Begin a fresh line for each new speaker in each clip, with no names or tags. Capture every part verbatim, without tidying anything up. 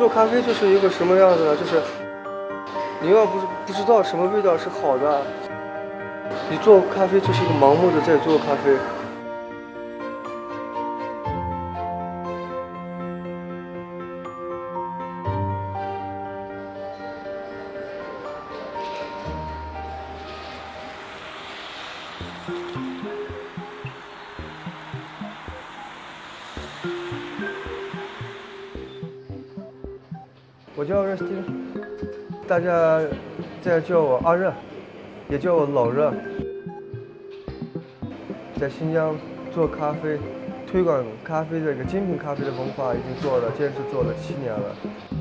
做咖啡就是一个什么样子呢？就是你要不不知道什么味道是好的，你做咖啡就是一个盲目的在做咖啡。我叫Raxidin，大家在叫我阿热，也叫我老热。在新疆做咖啡，推广咖啡这个精品咖啡的文化，已经做了，坚持做了七年了。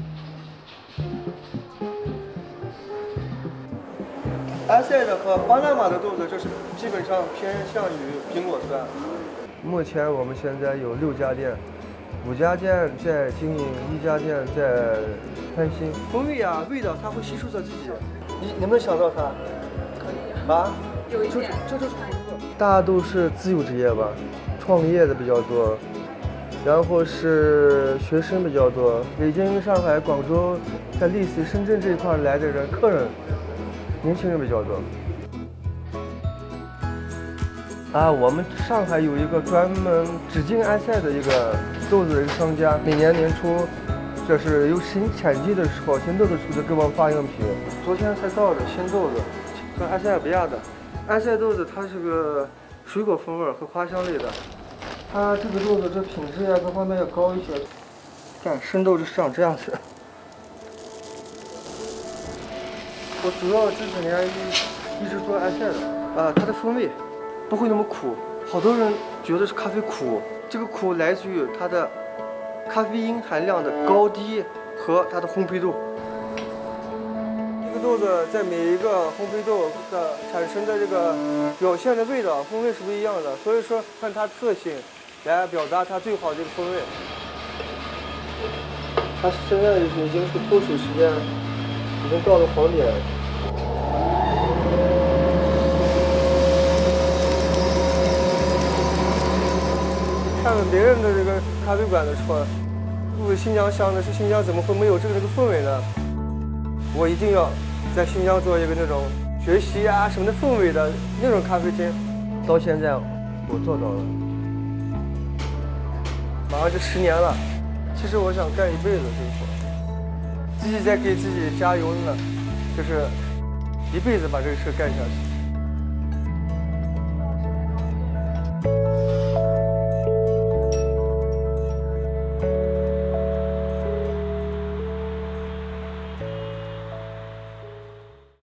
埃塞的和巴拿马的豆子，就是基本上偏向于苹果酸。目前我们现在有六家店。五家店在经营，一家店在翻新。风味啊，味道它会吸收到自己。你能不能想到它？
可以
啊？
有一点。
这就是大家都是自由职业吧，创业的比较多，然后是学生比较多。北京、上海、广州，在类似深圳这一块来的人，客人，年轻人比较多。啊，我们上海有一个专门只进埃塞的一个豆子的一个商家，每年年初，这是有新产季的时候，新豆子出的给我们发样品。昨天才到的新豆子，是埃塞俄比亚的。埃塞豆子它是个水果风味和花香类的，它这个豆子这品质呀各方面要高一些。看生豆就是长这样子。我主要这几年一一直做埃塞的，啊，它的风味不会那么苦，好多人觉得是咖啡苦，这个苦来自于它的咖啡因含量的高低和它的烘焙度。这个豆子在每一个烘焙豆的产生的这个表现的味道风味是不一样的，所以说看它特性来表达它最好的一个风味。它现在已经是脱水时间，已经到了黄点。看了别人的这个咖啡馆的说，不是新疆香的，是新疆怎么会没有这个这个氛围呢？我一定要在新疆做一个那种学习啊什么的氛围的那种咖啡厅。到现在我做到了，马上就十年了。其实我想干一辈子这个活，自己在给自己加油呢，就是一辈子把这个事干下去。